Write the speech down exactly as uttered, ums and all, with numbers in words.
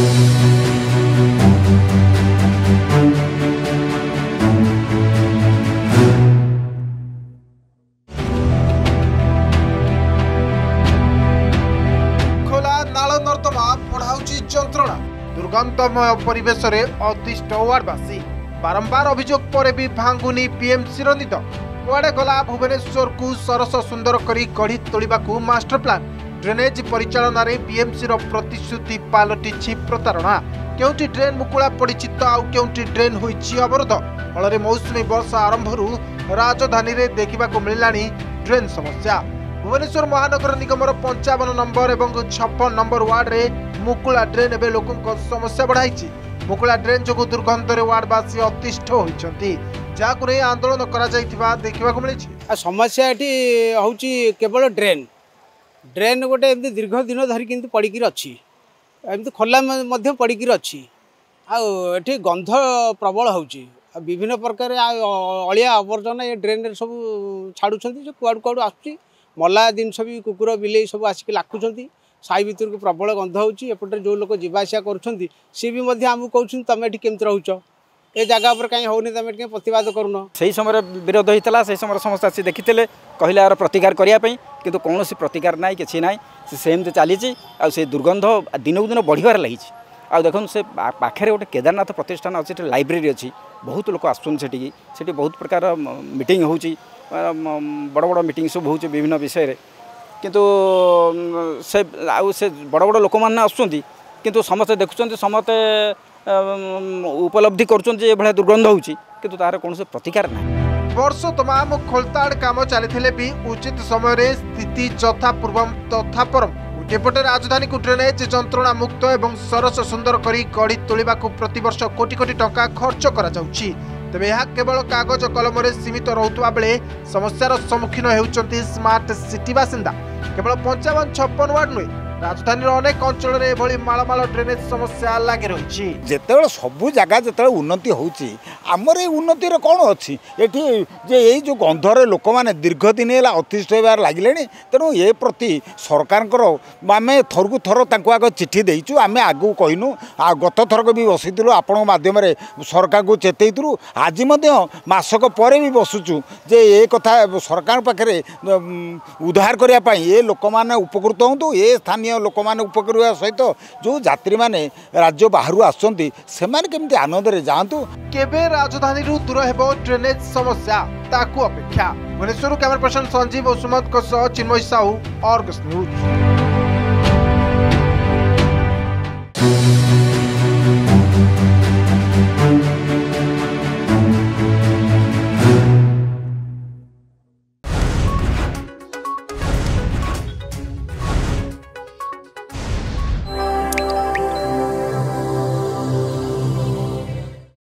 जंत्रणा दुर्गंधमय परिवेश रे अतिष्ठ वार्डवासी बारंबार अभियोग पर भी भांगुनी पीएमसी निद कुआडे गला भुवनेश्वर को सरस सुंदर करी गढ़ी तोलिबा को मास्टर प्लान ड्रेनेज परिचालन रे पीएमसी रो प्रतिश्रुति पालटिछि प्रतारणा केउटी ड्रेन मुकुला पड़िछि तो आउ केउटी ड्रेन होइछि अवरोध फल मौसुमी वर्षा आरंभरू राजधानी रे देखिबा को मिललानी ड्रेन समस्या। भुवनेश्वर महानगर निगमर पंचावन नंबर और छप्पन नंबर वार्ड रे मुकुला ड्रेन एवं लोकों समस्या बढ़ाई। मुकुला ड्रेन जो दुर्गंध वार्डवासी अतिष्ठ होती जहाँ आंदोलन देखा मिली। समस्या ये हूँ केवल ड्रेन ड्रेन गोटे दीर्घ दिन धरिकी पड़ी अच्छी एमती खोला पड़ी अच्छी आठी गंध प्रबल हो विभिन्न प्रकार अलिया आवर्जना ये ड्रेन सब छाड़ुं जो कुआड़ कुआड़ आसुच्ची मला जिनस भी कुकुर बिले सब आसिक लाखुंट साई भितर को प्रबल गंध होपटे जो लोग जावासिया कर सी भी आमको कहते तुम ये केमती रोच ए जगह पर कहीं होनी तुम ये प्रतिवाद करूना से समय विरोध होता से समय समस्त आसी देखी कहले यार प्रतिकार करने कि कौन प्रतिकार ना कि ना सेमती चली से दुर्गंध दिनक दिन बढ़िबार लगी। आ देखो से पाखे गोटे केदारनाथ प्रतिष्ठान अच्छी लाइब्रेरी अच्छी बहुत लोग आसुँगी से बहुत प्रकार मीटिंग हो बड़ बड़ मीटिंग सब हो विभिन्न विषय किंतु से आउ से बड़ बड़ लोक मैंने आसुँच किंतु समस्ते देखुं समस्ते उपलब्धि कर दुर्गंध हो तार कौन से प्रतिकार ना। वर्ष तमाम खोलताड़ काम चली भी उचित समय स्थिति जथा पूर्वम तथा परम गोटेपटे राजधानी को ड्रेनेज जंत्रणा मुक्त एवं सरस सुंदर करी गढ़ी तोलिबा को प्रतिवर्ष कोटी कोटी टंका खर्च करा जाउछि। तेबे यह केवल कागज कलम सीमित रोकुवा बेले समस्यार सम्मुखीन होउछन्ति स्मार्ट सिटी बासिंदा। केवल पंचावन छप्पन वार्ड नुहे राजधानी अनेक अंचल में मालमाल ड्रेनेज समस्या लगी रही। जिते सबू जगह जिते उन्नति होमर ये उन्नतिर कौन अच्छी ये जे जो गंधर लोक मैंने दीर्घ दिन है अतिष्ठ होबार लगे तेणु ये प्रति सरकार आम थर थर आग चिठी देचु आम आगू कहनु आ गत थरक भी बसलु आपण मध्यम सरकार को चेतु आज मसक पर भी बसुचु जे ये कथा सरकार पाखे उद्धार करने ये लोक मैंने उपकृत हूँ ये स्थानीय लोक मैंने उपकृत सहित जो यात्री मैंने राज्य बाहर आसमती आनंद जातु केबे राजधानी दूर हेबो ड्रेनेज समस्या ताकू अपेक्षा। भुवनेश्वर कैमरा पर्सन संजीव और सुमंत चिन्मय साहू, आर्गस न्यूज।